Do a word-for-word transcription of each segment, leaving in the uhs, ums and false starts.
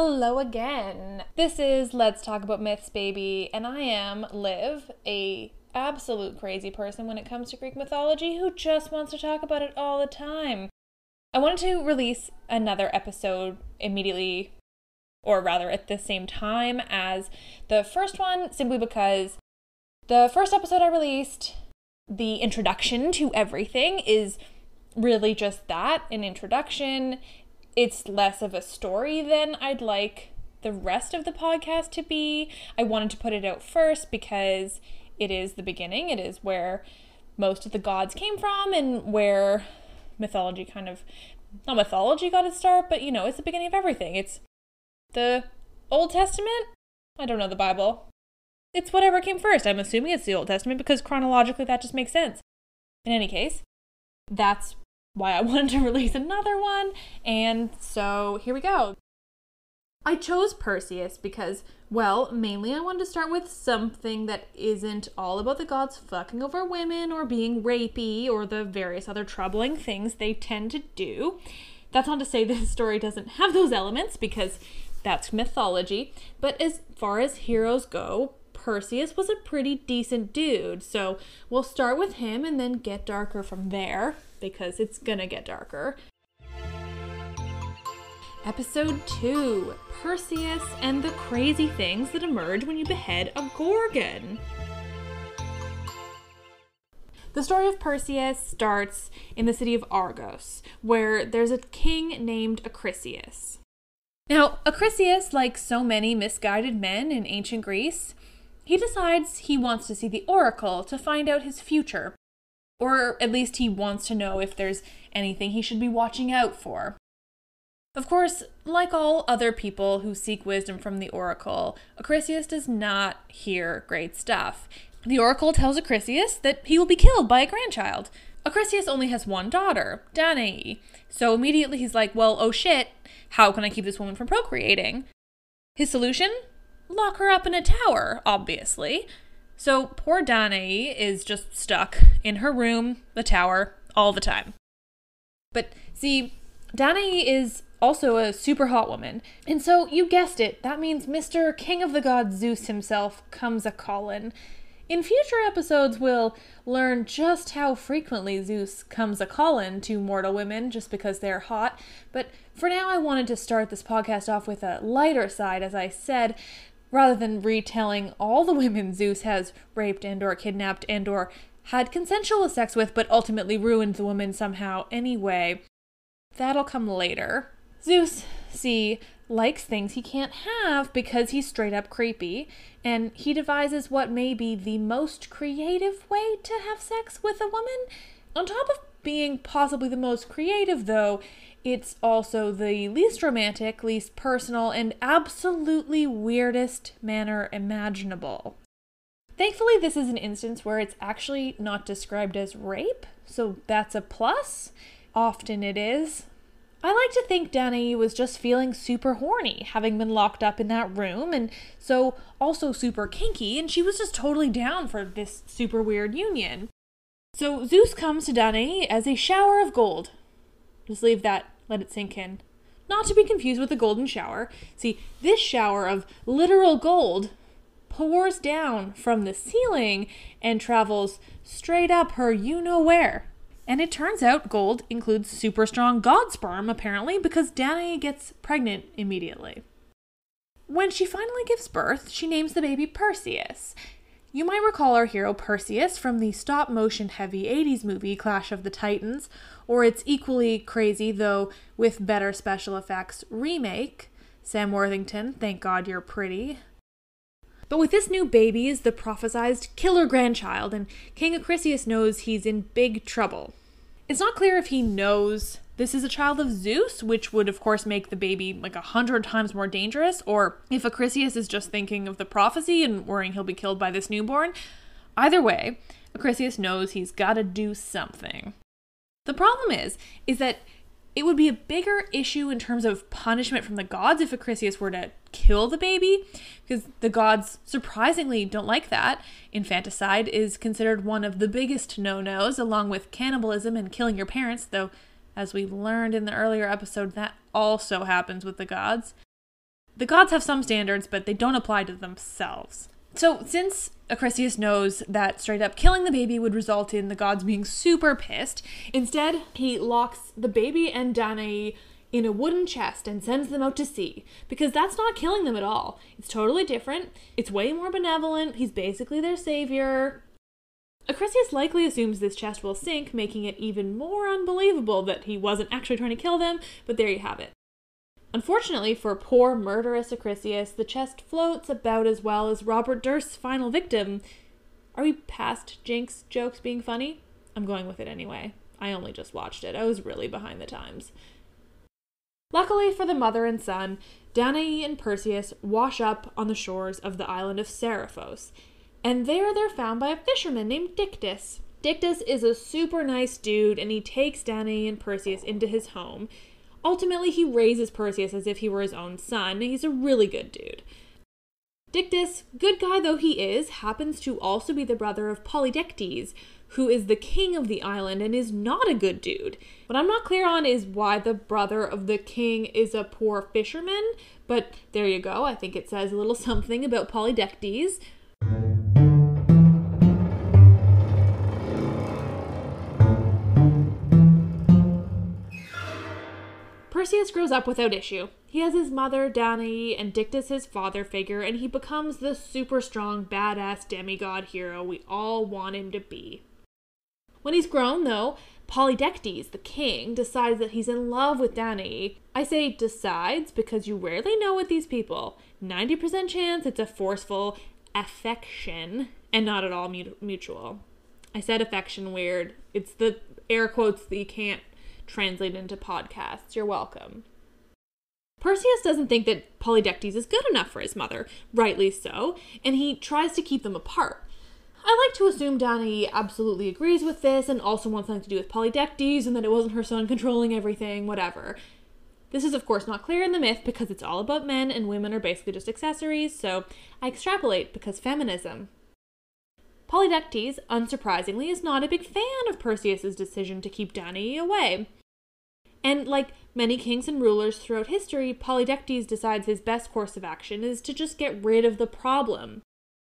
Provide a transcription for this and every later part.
Hello again. This is Let's Talk About Myths, baby, and I am Liv, a absolute crazy person when it comes to Greek mythology who just wants to talk about it all the time. I wanted to release another episode immediately, or rather at the same time as the first one, simply because the first episode I released, the introduction to everything, is really just that, an introduction. It's less of a story than I'd like the rest of the podcast to be. I wanted to put it out first because it is the beginning. It is where most of the gods came from and where mythology kind of, not mythology got its start, but you know, it's the beginning of everything. It's the Old Testament? I don't know the Bible. It's whatever came first. I'm assuming it's the Old Testament because chronologically that just makes sense. In any case, that's why I wanted to release another one, and so here we go. I chose Perseus because, well, mainly I wanted to start with something that isn't all about the gods fucking over women or being rapey or the various other troubling things they tend to do. That's not to say this story doesn't have those elements, because that's mythology, but as far as heroes go, Perseus was a pretty decent dude, so we'll start with him and then get darker from there, because it's gonna get darker. Episode two, Perseus and the crazy things that emerge when you behead a Gorgon. The story of Perseus starts in the city of Argos, where there's a king named Acrisius. Now, Acrisius, like so many misguided men in ancient Greece, he decides he wants to see the oracle to find out his future, or at least he wants to know if there's anything he should be watching out for. Of course, like all other people who seek wisdom from the oracle, Acrisius does not hear great stuff. The oracle tells Acrisius that he will be killed by a grandchild. Acrisius only has one daughter, Danae, so immediately he's like, well, oh shit, how can I keep this woman from procreating? His solution? Lock her up in a tower, obviously. So poor Danae is just stuck in her room, the tower, all the time. But see, Danae is also a super hot woman. And so, you guessed it, that means Mister King of the Gods Zeus himself comes a-callin'. In future episodes, we'll learn just how frequently Zeus comes a-callin' to mortal women just because they're hot. But for now, I wanted to start this podcast off with a lighter side, as I said, rather than retelling all the women Zeus has raped and or kidnapped and or had consensual sex with, but ultimately ruined the woman somehow anyway. That'll come later. Zeus, see, likes things he can't have because he's straight up creepy, and he devises what may be the most creative way to have sex with a woman. On top of being possibly the most creative, though, it's also the least romantic, least personal, and absolutely weirdest manner imaginable. Thankfully, this is an instance where it's actually not described as rape, so that's a plus. Often it is. I like to think Danae was just feeling super horny, having been locked up in that room, and so also super kinky, and she was just totally down for this super weird union. So Zeus comes to Danae as a shower of gold. Just leave that, let it sink in. Not to be confused with the golden shower. See, this shower of literal gold pours down from the ceiling and travels straight up her you-know-where. And it turns out gold includes super strong god sperm, apparently, because Danae gets pregnant immediately. When she finally gives birth, she names the baby Perseus. You might recall our hero Perseus from the stop-motion heavy eighties movie Clash of the Titans, or its equally crazy, though with better special effects, remake, Sam Worthington, Thank God You're Pretty. But with this new baby is the prophesized killer grandchild, and King Acrisius knows he's in big trouble. It's not clear if he knows this is a child of Zeus, which would of course make the baby like a hundred times more dangerous, or if Acrisius is just thinking of the prophecy and worrying he'll be killed by this newborn. Either way, Acrisius knows he's gotta do something. The problem is, is that it would be a bigger issue in terms of punishment from the gods if Acrisius were to kill the baby, because the gods surprisingly don't like that. Infanticide is considered one of the biggest no-nos, along with cannibalism and killing your parents, though, as we learned in the earlier episode, that also happens with the gods. The gods have some standards, but they don't apply to themselves. So since Acrisius knows that straight up killing the baby would result in the gods being super pissed, instead he locks the baby and Danae in a wooden chest and sends them out to sea, because that's not killing them at all. It's totally different. It's way more benevolent. He's basically their savior. Acrisius likely assumes this chest will sink, making it even more unbelievable that he wasn't actually trying to kill them, but there you have it. Unfortunately for poor murderous Acrisius, the chest floats about as well as Robert Durst's final victim. Are we past Jinx jokes being funny? I'm going with it anyway. I only just watched it. I was really behind the times. Luckily for the mother and son, Danae and Perseus wash up on the shores of the island of Seriphos, and there they're found by a fisherman named Dictys. Dictys is a super nice dude, and he takes Danae and Perseus into his home. Ultimately, he raises Perseus as if he were his own son. He's a really good dude. Dictys, good guy though he is, happens to also be the brother of Polydectes, who is the king of the island and is not a good dude. What I'm not clear on is why the brother of the king is a poor fisherman, but there you go. I think it says a little something about Polydectes. Perseus grows up without issue. He has his mother, Danae, and Dictys his father figure, and he becomes the super strong, badass demigod hero we all want him to be. When he's grown, though, Polydectes, the king, decides that he's in love with Danae. I say decides because you rarely know with these people. ninety percent chance it's a forceful affection and not at all mutual. I said affection weird. It's the air quotes that you can't translate into podcasts. You're welcome. Perseus doesn't think that Polydectes is good enough for his mother, rightly so, and he tries to keep them apart. I like to assume Danae absolutely agrees with this and also wants something to do with Polydectes and that it wasn't her son controlling everything, whatever. This is of course not clear in the myth because it's all about men and women are basically just accessories, so I extrapolate because feminism. Polydectes, unsurprisingly, is not a big fan of Perseus's decision to keep Danae away. And like many kings and rulers throughout history, Polydectes decides his best course of action is to just get rid of the problem.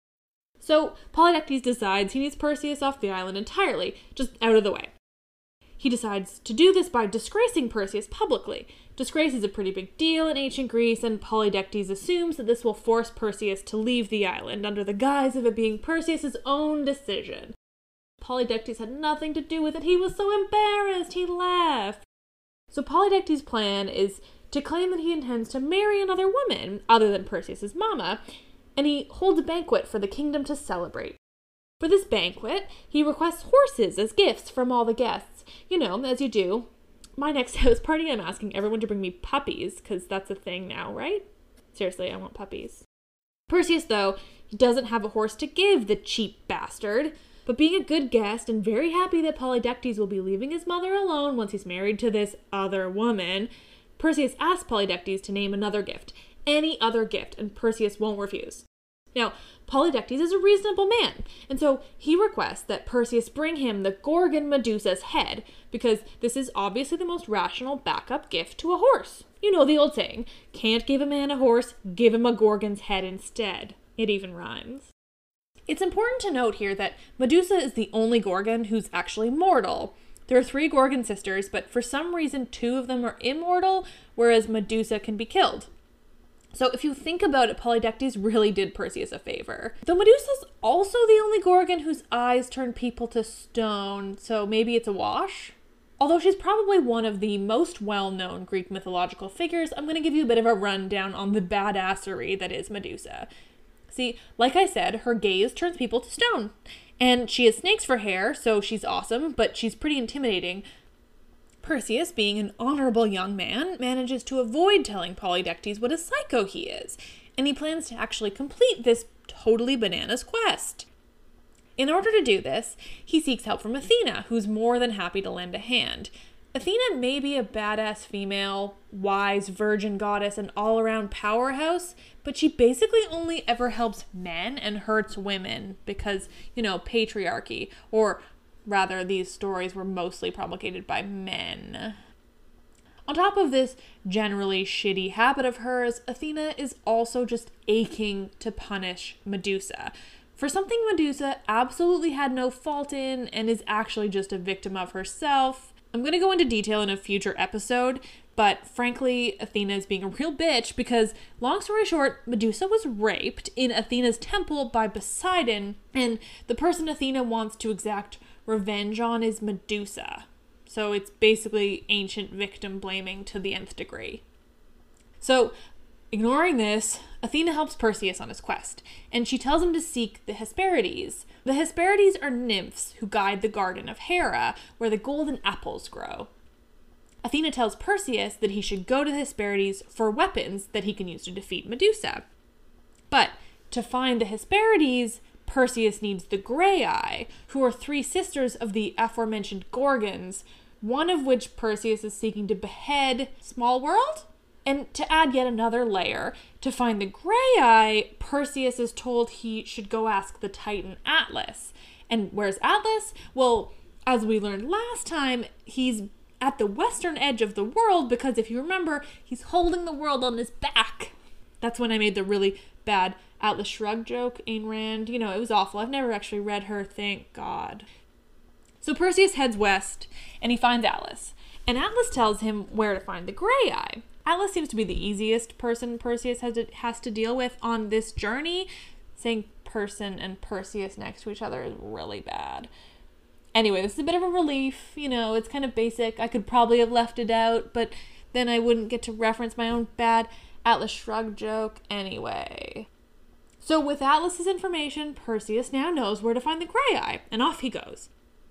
So Polydectes decides he needs Perseus off the island entirely, just out of the way. He decides to do this by disgracing Perseus publicly. Disgrace is a pretty big deal in ancient Greece, and Polydectes assumes that this will force Perseus to leave the island under the guise of it being Perseus's own decision. Polydectes had nothing to do with it. He was so embarrassed, he left. So Polydectes' plan is to claim that he intends to marry another woman, other than Perseus's mama, and he holds a banquet for the kingdom to celebrate. For this banquet, he requests horses as gifts from all the guests. You know, as you do. My next house party, I'm asking everyone to bring me puppies, because that's a thing now, right? Seriously, I want puppies. Perseus, though, he doesn't have a horse to give, the cheap bastard. But being a good guest and very happy that Polydectes will be leaving his mother alone once he's married to this other woman, Perseus asks Polydectes to name another gift. Any other gift, and Perseus won't refuse. Now, Polydectes is a reasonable man, and so he requests that Perseus bring him the Gorgon Medusa's head, because this is obviously the most rational backup gift to a horse. You know the old saying, can't give a man a horse, give him a Gorgon's head instead. It even rhymes. It's important to note here that Medusa is the only Gorgon who's actually mortal. There are three Gorgon sisters, but for some reason two of them are immortal, whereas Medusa can be killed. So if you think about it, Polydectes really did Perseus a favor. Though Medusa's also the only Gorgon whose eyes turn people to stone, so maybe it's a wash? Although she's probably one of the most well-known Greek mythological figures, I'm going to give you a bit of a rundown on the badassery that is Medusa. See, like I said, her gaze turns people to stone. And she has snakes for hair, so she's awesome, but she's pretty intimidating. Perseus, being an honorable young man, manages to avoid telling Polydectes what a psycho he is, and he plans to actually complete this totally bananas quest. In order to do this, he seeks help from Athena, who's more than happy to lend a hand. Athena may be a badass female, wise virgin goddess, and all-around powerhouse, but she basically only ever helps men and hurts women because, you know, patriarchy, or rather, these stories were mostly promulgated by men. On top of this generally shitty habit of hers, Athena is also just aching to punish Medusa for something Medusa absolutely had no fault in and is actually just a victim of herself. I'm going to go into detail in a future episode, but frankly, Athena is being a real bitch because, long story short, Medusa was raped in Athena's temple by Poseidon, and the person Athena wants to exact revenge on is Medusa. So it's basically ancient victim blaming to the nth degree. So, ignoring this, Athena helps Perseus on his quest, and she tells him to seek the Hesperides. The Hesperides are nymphs who guide the garden of Hera, where the golden apples grow. Athena tells Perseus that he should go to the Hesperides for weapons that he can use to defeat Medusa. But to find the Hesperides, Perseus needs the Grei, who are three sisters of the aforementioned Gorgons, one of which Perseus is seeking to behead. Small world? And to add yet another layer, to find the Grei, Perseus is told he should go ask the Titan Atlas. And where's Atlas? Well, as we learned last time, he's at the western edge of the world because, if you remember, he's holding the world on his back. That's when I made the really bad Atlas Shrugged joke, Ayn Rand. You know, it was awful. I've never actually read her, thank God. So Perseus heads west, and he finds Atlas. And Atlas tells him where to find the Grei. Atlas seems to be the easiest person Perseus has to, has to deal with on this journey. Saying person and Perseus next to each other is really bad. Anyway, this is a bit of a relief. You know, it's kind of basic. I could probably have left it out, but then I wouldn't get to reference my own bad Atlas Shrugged joke anyway. So with Atlas's information, Perseus now knows where to find the Grei, and off he goes.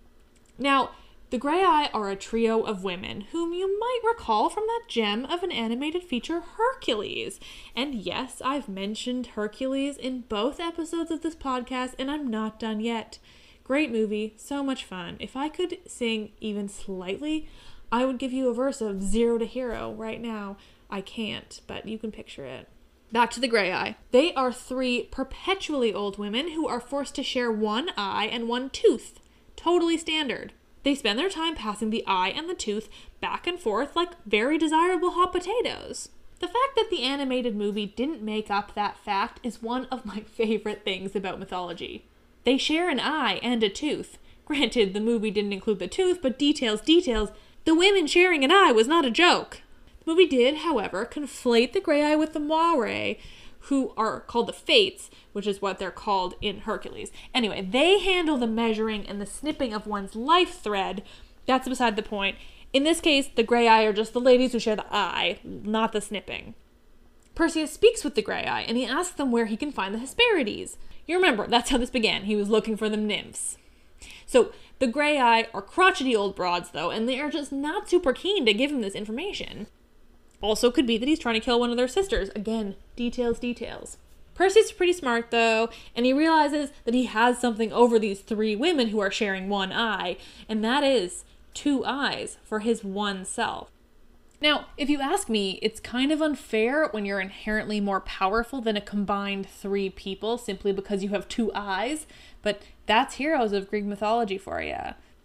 Now, the Grei are a trio of women whom you might recall from that gem of an animated feature, Hercules. And yes, I've mentioned Hercules in both episodes of this podcast, and I'm not done yet. Great movie, so much fun. If I could sing even slightly, I would give you a verse of Zero to Hero right now. I can't, but you can picture it. Back to the Grei. They are three perpetually old women who are forced to share one eye and one tooth. Totally standard. They spend their time passing the eye and the tooth back and forth like very desirable hot potatoes. The fact that the animated movie didn't make up that fact is one of my favorite things about mythology. They share an eye and a tooth. Granted, the movie didn't include the tooth, but details, details. The women sharing an eye was not a joke. The movie did, however, conflate the Grei with the Moirai, who are called the Fates, which is what they're called in Hercules. Anyway, they handle the measuring and the snipping of one's life thread. That's beside the point. In this case, the Grei are just the ladies who share the eye, not the snipping. Perseus speaks with the Grei, and he asks them where he can find the Hesperides. You remember, that's how this began. He was looking for the nymphs. So, the Grei are crotchety old broads, though, and they are just not super keen to give him this information. Also could be that he's trying to kill one of their sisters. Again, details, details. Perseus is pretty smart, though, and he realizes that he has something over these three women who are sharing one eye, and that is two eyes for his one self. Now, if you ask me, it's kind of unfair when you're inherently more powerful than a combined three people simply because you have two eyes, but that's heroes of Greek mythology for you.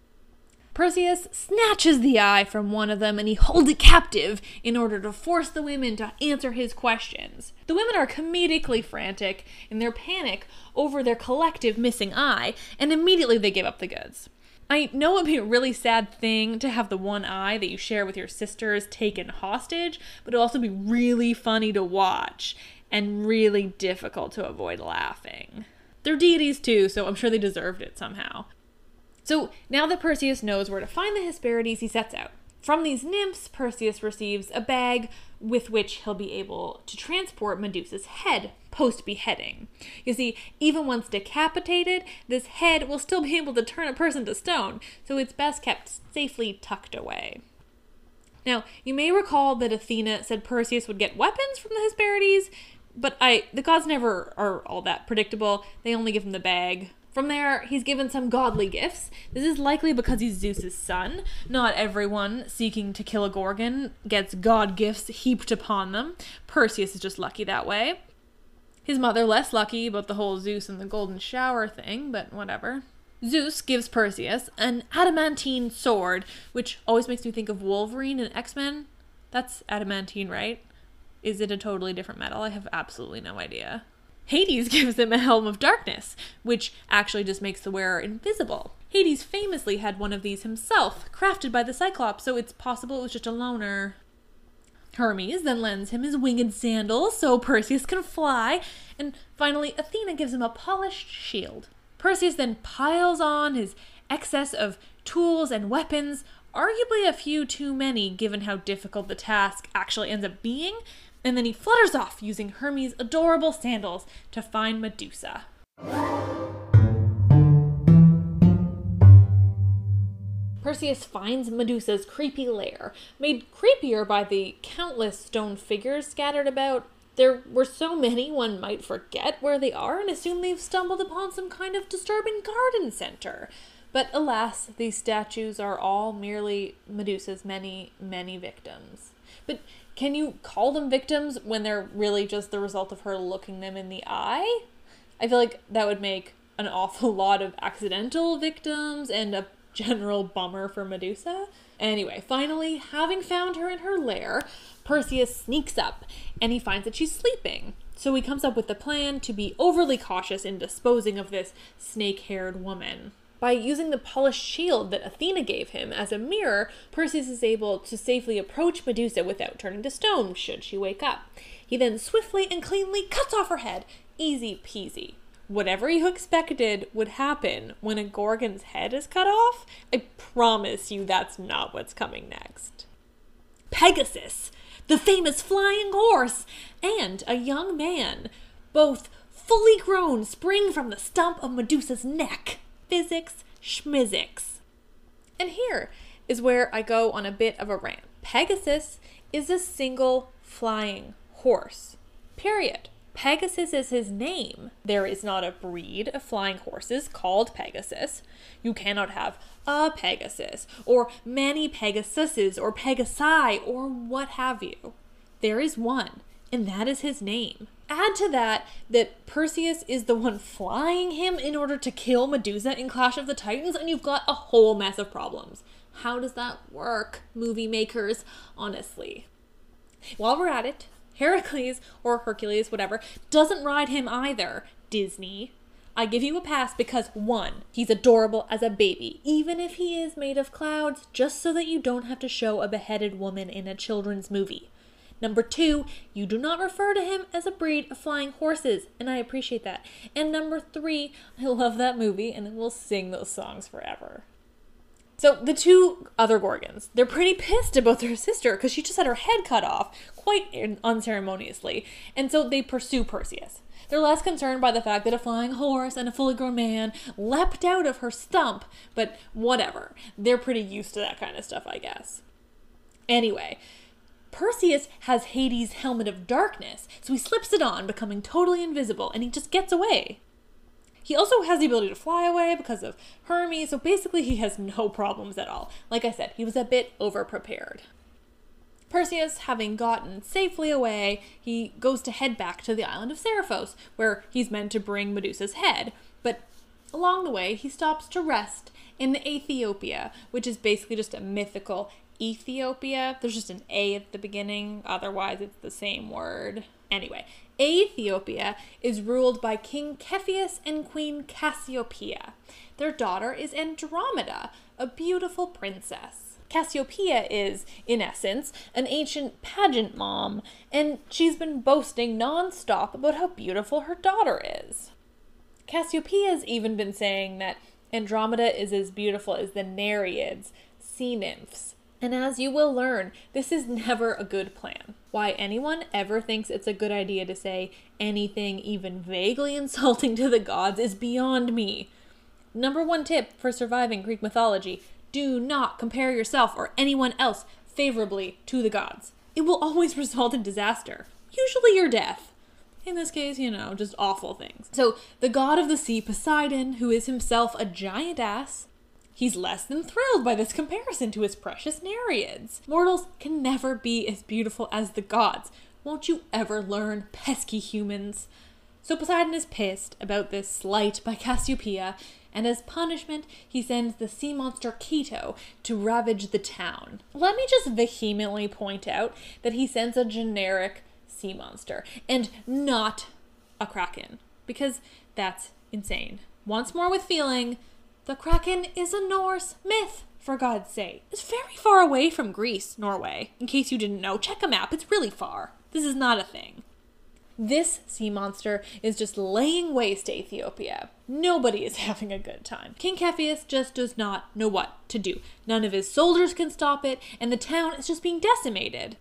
Perseus snatches the eye from one of them and he holds it captive in order to force the women to answer his questions. The women are comedically frantic in their panic over their collective missing eye, and immediately they give up the goods. I know it'd be a really sad thing to have the one eye that you share with your sisters taken hostage, but it'll also be really funny to watch and really difficult to avoid laughing. They're deities too, so I'm sure they deserved it somehow. So now that Perseus knows where to find the Hesperides, he sets out. From these nymphs, Perseus receives a bag with which he'll be able to transport Medusa's head post-beheading. You see, even once decapitated, this head will still be able to turn a person to stone, so it's best kept safely tucked away. Now, you may recall that Athena said Perseus would get weapons from the Hesperides, but I the gods never are all that predictable. They only give him the bag. From there, he's given some godly gifts. This is likely because he's Zeus's son. Not everyone seeking to kill a Gorgon gets god gifts heaped upon them. Perseus is just lucky that way. His mother less lucky about the whole Zeus and the golden shower thing, but whatever. Zeus gives Perseus an adamantine sword, which always makes me think of Wolverine and X-Men. That's adamantine, right? Is it a totally different metal? I have absolutely no idea. Hades gives him a helm of darkness, which actually just makes the wearer invisible. Hades famously had one of these himself, crafted by the Cyclops, so it's possible it was just a loner. Hermes then lends him his winged sandals so Perseus can fly, and finally Athena gives him a polished shield. Perseus then piles on his excess of tools and weapons, arguably a few too many given how difficult the task actually ends up being, and then he flutters off using Hermes' adorable sandals to find Medusa. Perseus finds Medusa's creepy lair, made creepier by the countless stone figures scattered about. There were so many one might forget where they are and assume they've stumbled upon some kind of disturbing garden center. But alas, these statues are all merely Medusa's many, many victims. But can you call them victims when they're really just the result of her looking them in the eye? I feel like that would make an awful lot of accidental victims and a general bummer for Medusa. Anyway, finally, having found her in her lair, Perseus sneaks up and he finds that she's sleeping. So he comes up with the plan to be overly cautious in disposing of this snake-haired woman. By using the polished shield that Athena gave him as a mirror, Perseus is able to safely approach Medusa without turning to stone should she wake up. He then swiftly and cleanly cuts off her head. Easy peasy. Whatever you expected would happen when a Gorgon's head is cut off, I promise you that's not what's coming next. Pegasus, the famous flying horse, and a young man, both fully grown, spring from the stump of Medusa's neck. Physics schmizzics. And here is where I go on a bit of a rant. Pegasus is a single flying horse. Period. Pegasus is his name. There is not a breed of flying horses called Pegasus. You cannot have a Pegasus, or many Pegasuses, or Pegasi, or what have you. There is one, and that is his name. Add to that that Perseus is the one flying him in order to kill Medusa in Clash of the Titans, and you've got a whole mess of problems. How does that work, movie makers? Honestly. While we're at it, Heracles, or Hercules, whatever, doesn't ride him either, Disney. I give you a pass because, one, he's adorable as a baby, even if he is made of clouds, just so that you don't have to show a beheaded woman in a children's movie. Number two, you do not refer to him as a breed of flying horses, and I appreciate that. And number three, I love that movie, and we'll sing those songs forever. So the two other Gorgons, they're pretty pissed about their sister because she just had her head cut off quite unceremoniously, and so they pursue Perseus. They're less concerned by the fact that a flying horse and a fully grown man leapt out of her stump, but whatever. They're pretty used to that kind of stuff, I guess. Anyway, Perseus has Hades' helmet of darkness, so he slips it on, becoming totally invisible, and he just gets away. He also has the ability to fly away because of Hermes, so basically he has no problems at all. Like I said, he was a bit over-prepared. Perseus, having gotten safely away, he goes to head back to the island of Seriphos, where he's meant to bring Medusa's head, but along the way he stops to rest in Ethiopia, which is basically just a mythical Ethiopia. There's just an A at the beginning, otherwise it's the same word. Anyway, Ethiopia is ruled by King Cepheus and Queen Cassiopeia. Their daughter is Andromeda, a beautiful princess. Cassiopeia is, in essence, an ancient pageant mom, and she's been boasting non-stop about how beautiful her daughter is. Cassiopeia's even been saying that Andromeda is as beautiful as the Nereids, sea nymphs. And as you will learn, this is never a good plan. Why anyone ever thinks it's a good idea to say anything even vaguely insulting to the gods is beyond me. Number one tip for surviving Greek mythology: do not compare yourself or anyone else favorably to the gods. It will always result in disaster, usually your death. In this case, you know, just awful things. So, the god of the sea, Poseidon, who is himself a giant ass, he's less than thrilled by this comparison to his precious Nereids. Mortals can never be as beautiful as the gods. Won't you ever learn, pesky humans? So Poseidon is pissed about this slight by Cassiopeia, and as punishment, he sends the sea monster Keto to ravage the town. Let me just vehemently point out that he sends a generic sea monster, and not a kraken, because that's insane. Once more with feeling, the kraken is a Norse myth, for God's sake. It's very far away from Greece, Norway. In case you didn't know, check a map, it's really far. This is not a thing. This sea monster is just laying waste to Ethiopia. Nobody is having a good time. King Cepheus just does not know what to do. None of his soldiers can stop it, and the town is just being decimated.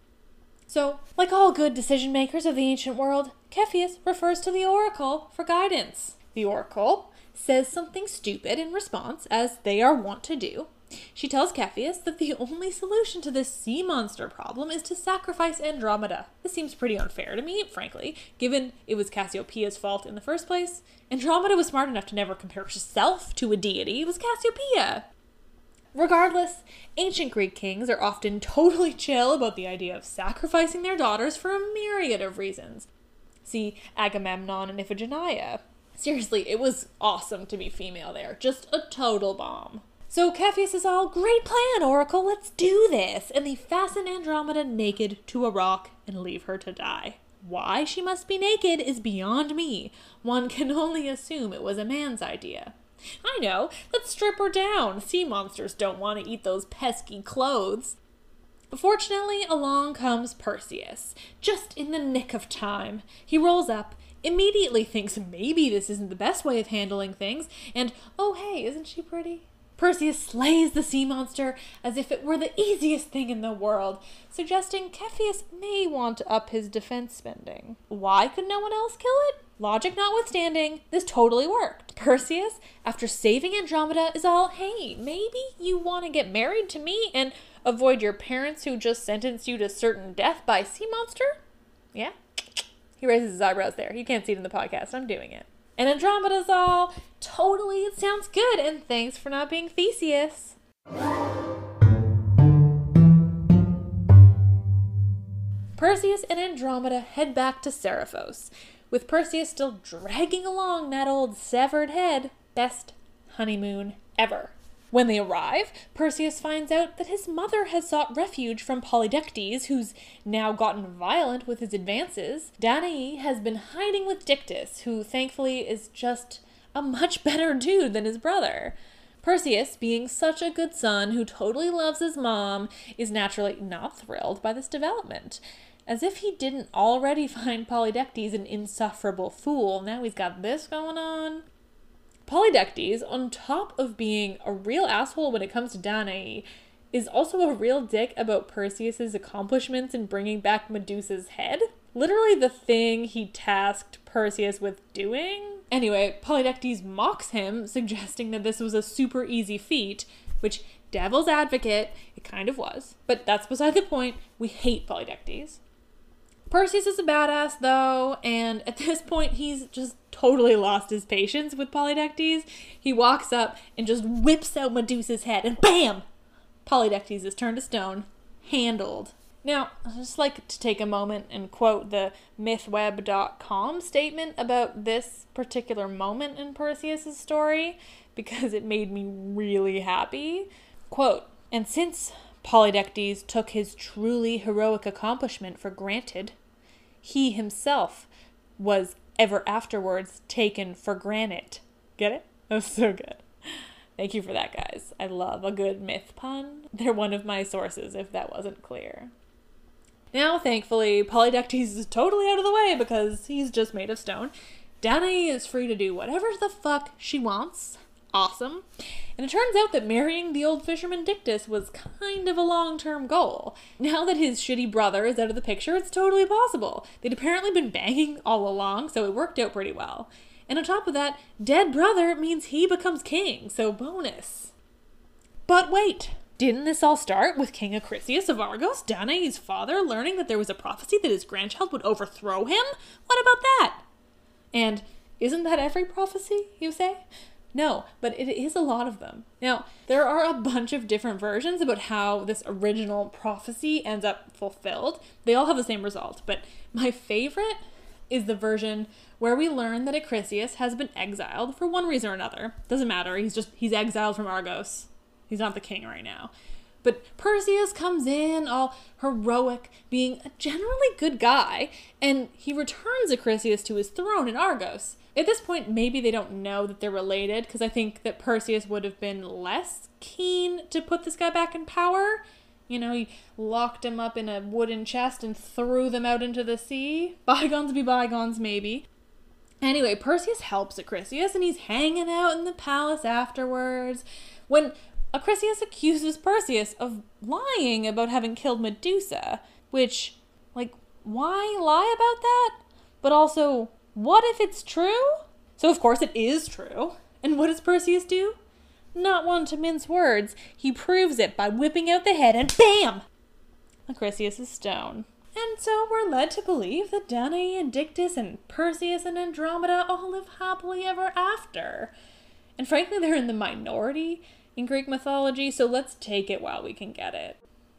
So, like all good decision makers of the ancient world, Cepheus refers to the oracle for guidance. The oracle says something stupid in response, as they are wont to do. She tells Cepheus that the only solution to this sea monster problem is to sacrifice Andromeda. This seems pretty unfair to me, frankly, given it was Cassiopeia's fault in the first place. Andromeda was smart enough to never compare herself to a deity. It was Cassiopeia. Regardless, ancient Greek kings are often totally chill about the idea of sacrificing their daughters for a myriad of reasons. See Agamemnon and Iphigenia. Seriously, it was awesome to be female there. Just a total bomb. So Cepheus is all, great plan, Oracle, let's do this. And they fasten Andromeda naked to a rock and leave her to die. Why she must be naked is beyond me. One can only assume it was a man's idea. I know, let's strip her down. Sea monsters don't want to eat those pesky clothes. But fortunately, along comes Perseus, just in the nick of time. He rolls up, immediately thinks maybe this isn't the best way of handling things, and oh hey, isn't she pretty? Perseus slays the sea monster as if it were the easiest thing in the world, suggesting Cepheus may want to up his defense spending. Why could no one else kill it? Logic notwithstanding, this totally worked. Perseus, after saving Andromeda, is all, hey, maybe you want to get married to me and avoid your parents who just sentenced you to certain death by sea monster? Yeah? He raises his eyebrows there. You can't see it in the podcast. I'm doing it. And Andromeda's all, totally, it sounds good, and thanks for not being Theseus. Perseus and Andromeda head back to Seriphos, with Perseus still dragging along that old severed head. Best honeymoon ever. When they arrive, Perseus finds out that his mother has sought refuge from Polydectes, who's now gotten violent with his advances. Danae has been hiding with Dictys, who thankfully is just a much better dude than his brother. Perseus, being such a good son who totally loves his mom, is naturally not thrilled by this development. As if he didn't already find Polydectes an insufferable fool, now he's got this going on. Polydectes, on top of being a real asshole when it comes to Danae, is also a real dick about Perseus's accomplishments in bringing back Medusa's head. Literally the thing he tasked Perseus with doing. Anyway, Polydectes mocks him, suggesting that this was a super easy feat, which, devil's advocate, it kind of was. But that's beside the point. We hate Polydectes. Perseus is a badass, though, and at this point, he's just totally lost his patience with Polydectes. He walks up and just whips out Medusa's head, and bam! Polydectes is turned to stone. Handled. Now, I'd just like to take a moment and quote the mythweb dot com statement about this particular moment in Perseus' story, because it made me really happy. Quote, and since Polydectes took his truly heroic accomplishment for granted, he himself was ever afterwards taken for granted. Get it? That's so good. Thank you for that, guys. I love a good myth pun. They're one of my sources, if that wasn't clear. Now, thankfully, Polydectes is totally out of the way because he's just made of stone. Danae is free to do whatever the fuck she wants. Awesome. And it turns out that marrying the old fisherman Dictys was kind of a long-term goal. Now that his shitty brother is out of the picture, it's totally possible. They'd apparently been banging all along, so it worked out pretty well. And on top of that, dead brother means he becomes king, so bonus. But wait, didn't this all start with King Acrisius of Argos, Danae's father, learning that there was a prophecy that his grandchild would overthrow him? What about that? And isn't that every prophecy, you say? No, but it is a lot of them. Now, there are a bunch of different versions about how this original prophecy ends up fulfilled. They all have the same result, but my favorite is the version where we learn that Acrisius has been exiled for one reason or another. Doesn't matter. He's just, he's exiled from Argos. He's not the king right now. But Perseus comes in all heroic, being a generally good guy, and he returns Acrisius to his throne in Argos. At this point, maybe they don't know that they're related, because I think that Perseus would have been less keen to put this guy back in power. You know, he locked him up in a wooden chest and threw them out into the sea. Bygones be bygones, maybe. Anyway, Perseus helps Acrisius, and he's hanging out in the palace afterwards, when Acrisius accuses Perseus of lying about having killed Medusa, which, like, why lie about that? But also, what if it's true? So of course it is true. And what does Perseus do? Not one to mince words. He proves it by whipping out the head and BAM! Acrisius is stone. And so we're led to believe that Danae and Dictys and Perseus and Andromeda all live happily ever after. And frankly, they're in the minority in Greek mythology, so let's take it while we can get it.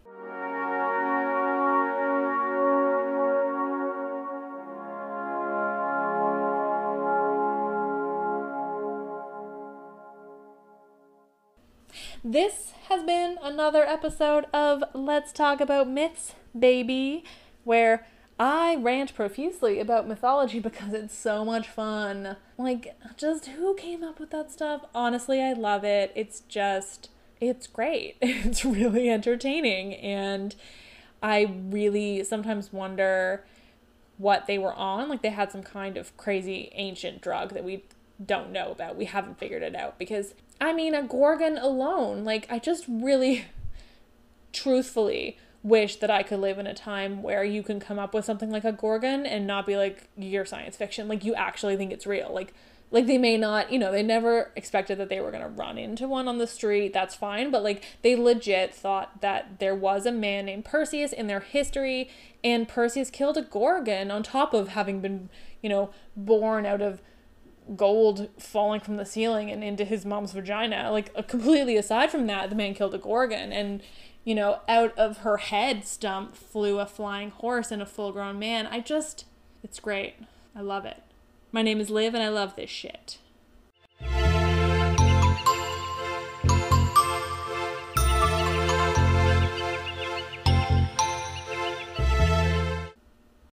This has been another episode of Let's Talk About Myths, baby, where I rant profusely about mythology because it's so much fun. Like, just who came up with that stuff? Honestly, I love it. It's just, it's great. It's really entertaining. And I really sometimes wonder what they were on. Like, they had some kind of crazy ancient drug that we don't know about. We haven't figured it out. Because, I mean, a Gorgon alone, like, I just really, truthfully, wish that I could live in a time where you can come up with something like a Gorgon and not be like, you're science fiction. Like, you actually think it's real. Like, like they may not, you know, they never expected that they were going to run into one on the street. That's fine. But like, they legit thought that there was a man named Perseus in their history, and Perseus killed a Gorgon on top of having been, you know, born out of gold falling from the ceiling and into his mom's vagina. Like, uh, completely aside from that, the man killed a Gorgon, and you know, out of her head stump flew a flying horse and a full-grown man. I just, it's great. I love it. My name is Liv, and I love this shit.